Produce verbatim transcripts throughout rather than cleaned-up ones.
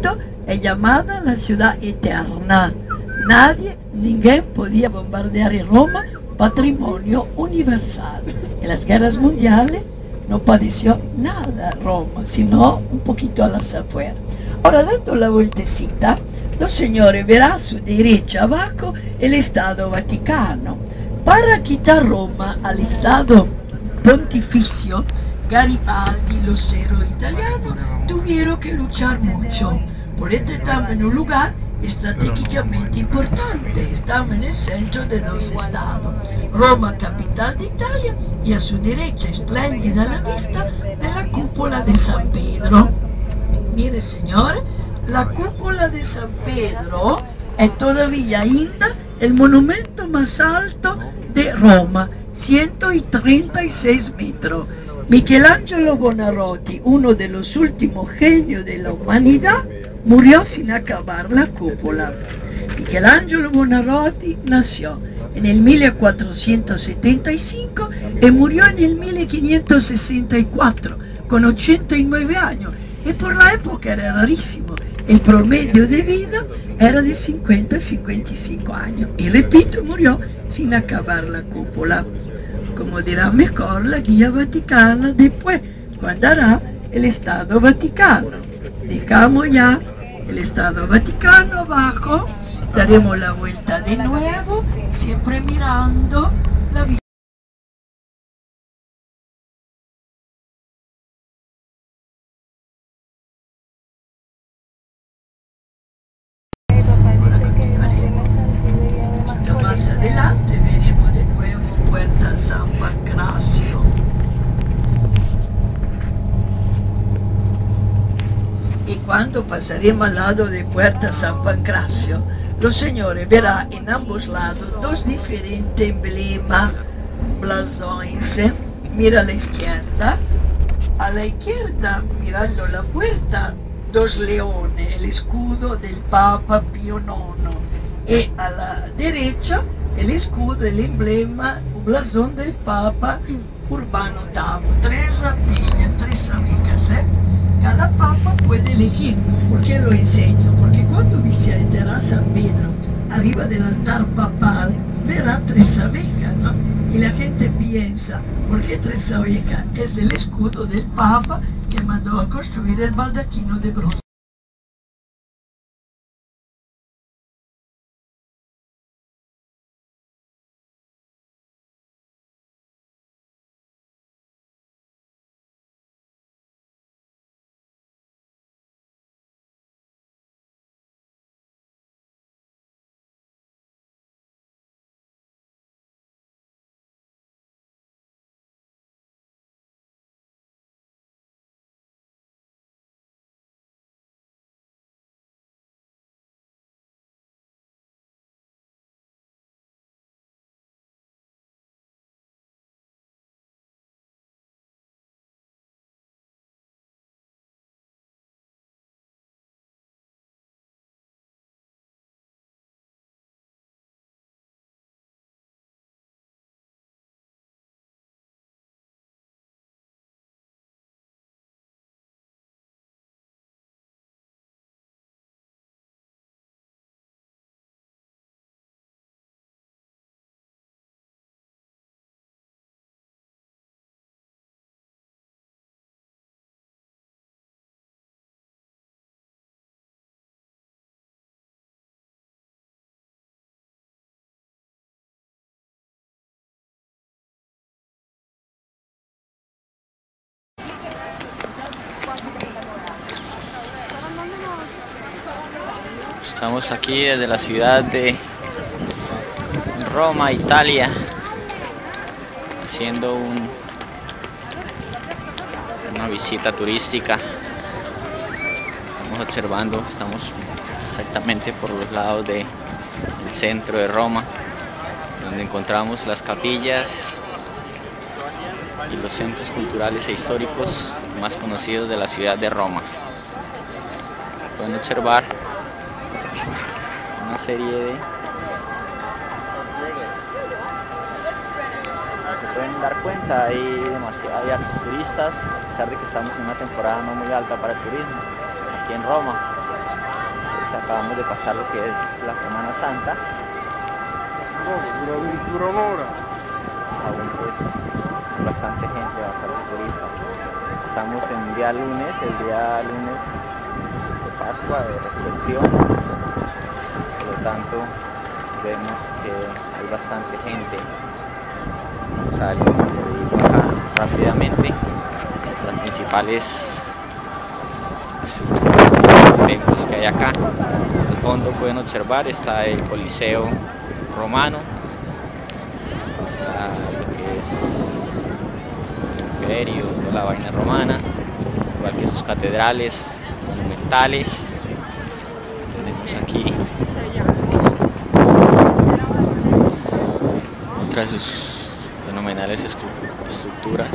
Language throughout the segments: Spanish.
Egipto è chiamata la ciudad eterna. Nadie, ninguém podía bombardear Roma, patrimonio universal. En las guerras mundiales no padeció nada Roma, sino un poquito a las afueras. Ahora, dando la vueltecita, los señores verán a su derecha abajo el Estado Vaticano. Para quitar Roma al Estado Pontificio, Garibaldi, los héroes italianos, tuvieron que luchar mucho. Por este estamos en un lugar estratégicamente importante, estamos en el centro de dos estados, Roma, capital de Italia, y a su derecha, espléndida la vista de la cúpula de San Pedro. Mire, señor, la cúpula de San Pedro es todavía ainda el monumento más alto de Roma, ciento treinta y seis metros. Michelangelo Buonarroti, uno de los últimos genios de la humanidad, murió sin acabar la cúpula. Michelangelo Buonarroti nació en el mil cuatrocientos setenta y cinco y murió en el mil quinientos sesenta y cuatro, con ochenta y nueve años, y por la época era rarísimo. El promedio de vida era de cincuenta a cincuenta y cinco años, y repito, murió sin acabar la cúpula. Como dirá mejor la guía vaticana después, cuando hará el Estado Vaticano. Dejamos ya el Estado Vaticano abajo, daremos la vuelta de nuevo, siempre mirando la vida. Más adelante veremos de nuevo Puerta San Pancracio. Y cuando pasaremos al lado de Puerta San Pancracio, los señores verán en ambos lados dos diferentes emblemas, blasones. Mira a la izquierda, a la izquierda, mirando la puerta, dos leones, el escudo del Papa Pío nono, y a la derecha el escudo, el emblema, el blasón del Papa Urbano octavo. Tres pillas, tres abejas, ¿eh? Cada papa puede elegir. ¿Por qué lo enseño? Porque cuando visitará San Pedro, arriba del altar papal, verá tres abejas, ¿no? Y la gente piensa, ¿por qué tres abejas? Es el escudo del Papa que mandó a construir el baldaquino de bronce. Estamos aquí desde la ciudad de Roma, Italia, haciendo un, una visita turística. Estamos observando, estamos exactamente por los lados del centro de Roma, donde encontramos las capillas y los centros culturales e históricos más conocidos de la ciudad de Roma. Pueden observar una serie de... Se pueden dar cuenta, hay, demasiado, hay hartos turistas, a pesar de que estamos en una temporada no muy alta para el turismo, aquí en Roma. pues acabamos de pasar lo que es la Semana Santa. Dura addirittura un'ora. Aún pues hay bastante gente, bastante turista. Estamos en día lunes, el día lunes de Pascua, de Resurrección. Por lo tanto, vemos que hay bastante gente. Vamos a darle un recorrido acá rápidamente. Las principales templos que hay acá. Al fondo pueden observar, está el Coliseo romano, está lo que es el imperio, toda la vaina romana, igual que sus catedrales monumentales. Tenemos aquí otras de sus fenomenales estructuras.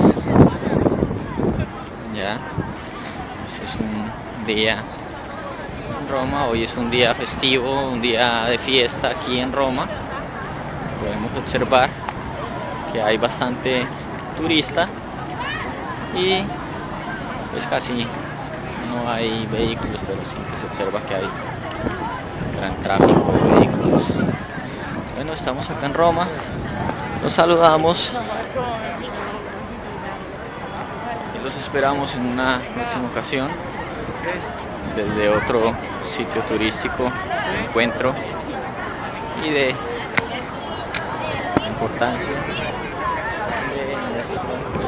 Ya, este es un día en Roma, hoy es un día festivo, un día de fiesta aquí en Roma. Podemos observar que hay bastante turista y pues casi no hay vehículos, pero siempre se observa que hay gran tráfico de vehículos. Bueno, estamos acá en Roma, los saludamos y los esperamos en una próxima ocasión desde otro sitio turístico, encuentro y de importancia de nuestro,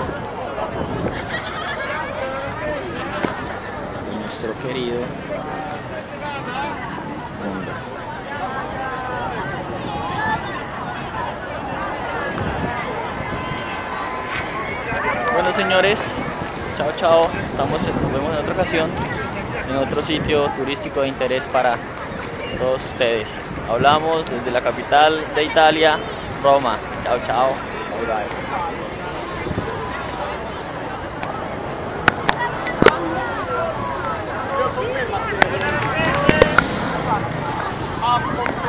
de nuestro querido mundo. Bueno, señores, chao chao, estamos, nos vemos en otra ocasión en otro sitio turístico de interés para todos ustedes. Hablamos desde la capital de Italia, Roma. Chao, chao. Bye bye.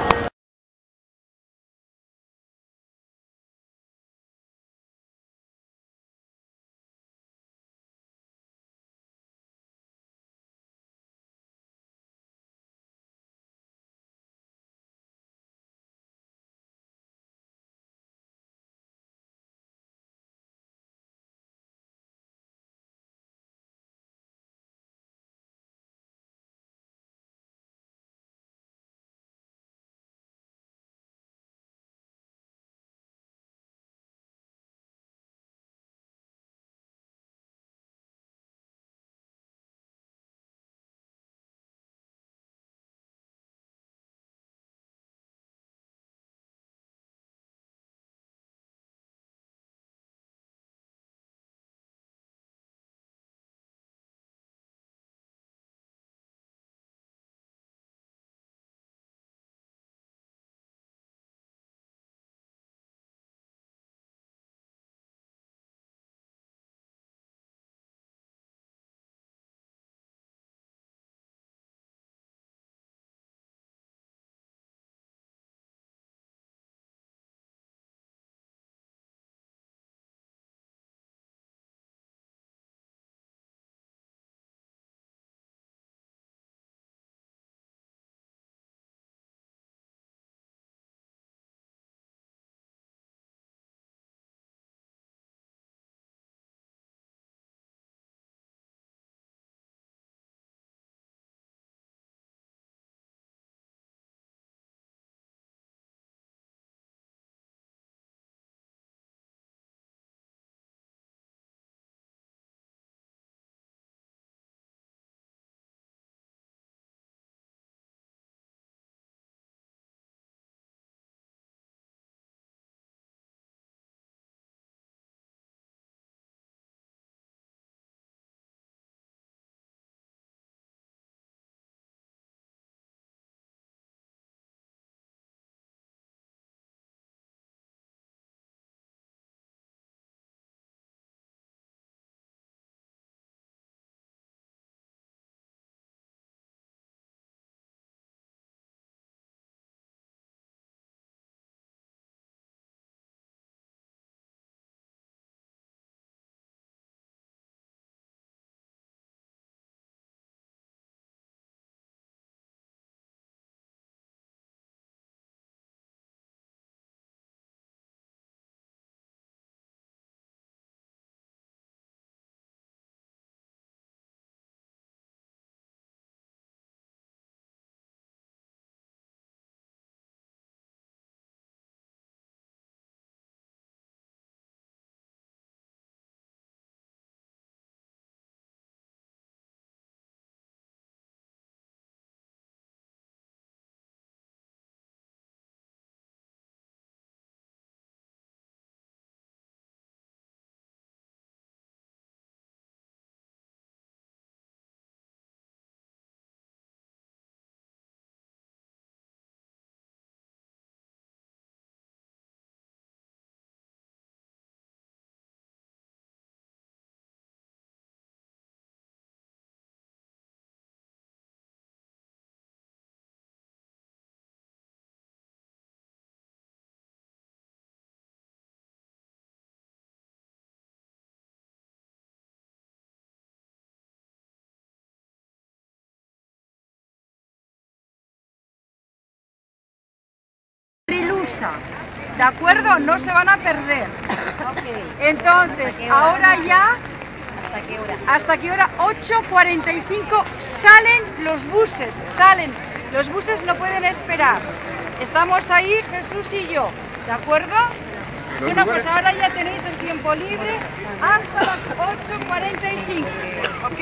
misa. ¿De acuerdo? No se van a perder. Entonces, ahora ya... ¿Hasta qué hora? ¿Hasta qué hora? ocho cuarenta y cinco salen los buses, salen. Los buses no pueden esperar. Estamos ahí, Jesús y yo. ¿De acuerdo? Bueno, pues ahora ya tenéis el tiempo libre hasta las ocho cuarenta y cinco. ¿Ok?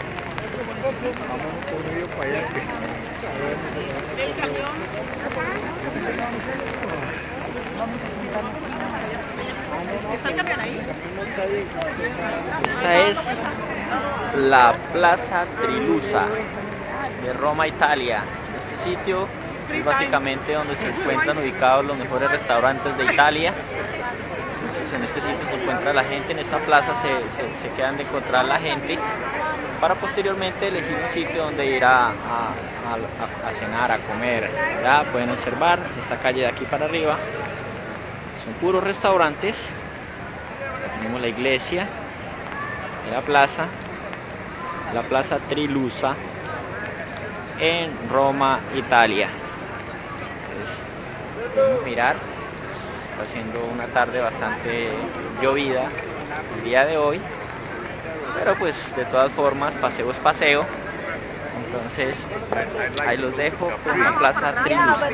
Esta es la Plaza Trilusa de Roma, Italia. Este sitio es básicamente donde se encuentran ubicados los mejores restaurantes de Italia. Entonces en este sitio se encuentra la gente, en esta plaza se, se, se quedan de encontrar la gente para posteriormente elegir un sitio donde ir a, a, a, a cenar, a comer. Ya pueden observar esta calle de aquí para arriba, son puros restaurantes. Tenemos la iglesia de la plaza, la Plaza Trilusa en Roma, Italia. Entonces, podemos mirar, está haciendo una tarde bastante llovida el día de hoy, pero pues de todas formas paseo es paseo. Entonces ahí los dejo con la Plaza Trilusa.